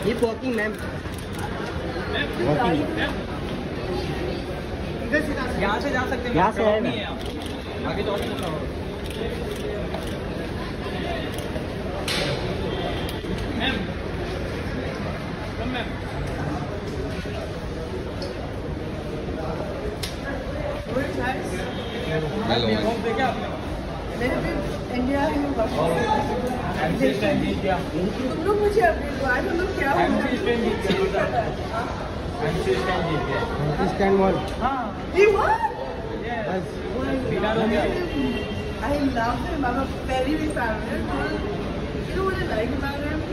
Keep walking, ma'am. यहाँ से जा सकते हैं, यहाँ से है ना, आगे जाओ। Ma'am, ma'am. इंडिया तुम लोग मुझे अपडेट दो, तुम लोग क्या हो Stand one. I love him. I'm a very big fan of him. You know what I like about him?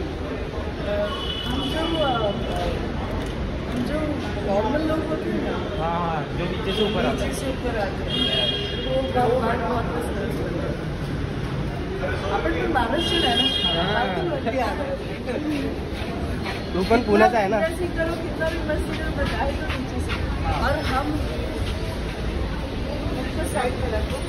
हम जो नॉर्मल लोग होते हैं ना, हाँ, जो नीचे से ऊपर आते हैं, वो बहुत पसंद है। आपण पण महाराष्ट्र आहे ना, तू पण पुण्याचा आहे ना? कितना भी मस्ती करो, बजाए तो नीचे से, और हम ऊपर साइड में रखो।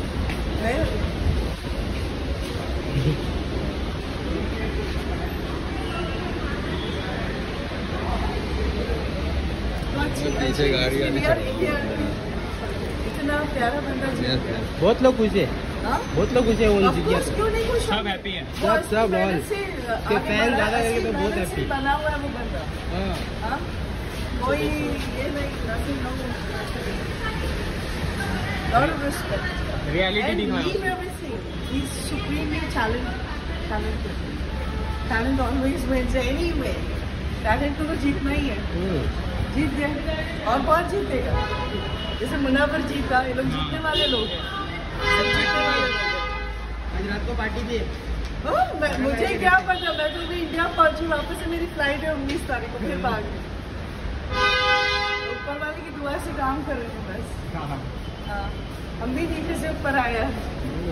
पीछे गाड़ी आनी चाहिए। इतना प्यारा बंदा जी। बहुत लोग खुश है, बहुत लोग खुश है उन जगह। क्यों नहीं खुश? सब हैप्पी हैं। सब ऑल के फैन ज्यादा करके तो बहुत हैप्पी। बना हुआ है वो बंदा। हाँ, कोई ये नहीं, nothing wrong with lot of respect. Reality And दिखाया। he everything. He's supremely talented. Talent always wins anyway. Talent को तो जीतना ही है। जीत गए, और कौन जीतेगा? जैसे मुनावर जीता, ये लोग जीतने वाले लोग हैं। आज रात को पार्टी दी। मुझे क्या पता, मैं तो भी इंडिया पहुंची, वापस से मेरी फ्लाइट है 19 तारीख को, फिर भाग गई। ऊपर वाले की दुआ से काम कर रहे थे बस। हाँ, हम भी नीचे से ऊपर आया है।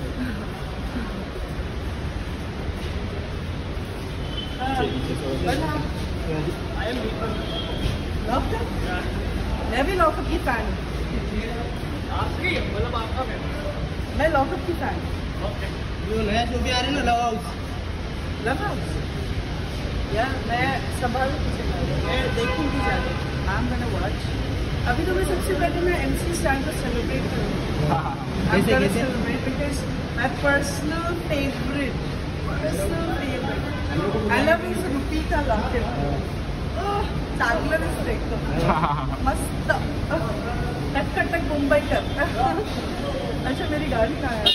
मैं भी लॉकअप की फैन हूँ। मतलब आपका मैं लॉकअप की फैन हूँ। जो नया शो भी आ रहा है ना, लव हाउस। लव हाउस यार, मैं संभाल मैं देखूंगी जाके। I'm gonna watch। अभी तो मैं सबसे पहले मैं MC स्टैंड को सेलिब्रेट करूँगी। Because my personal favorite, I love his rupee का लॉकेट। चांगलं दिसतं एकदम मस्त, टक मुंबई कर। अच्छा, मेरी गाड़ी कहाँ है?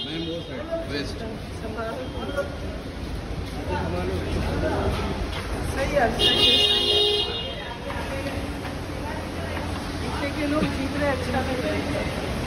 सही है। पीछे के लोग जीत रहे, अच्छा नहीं।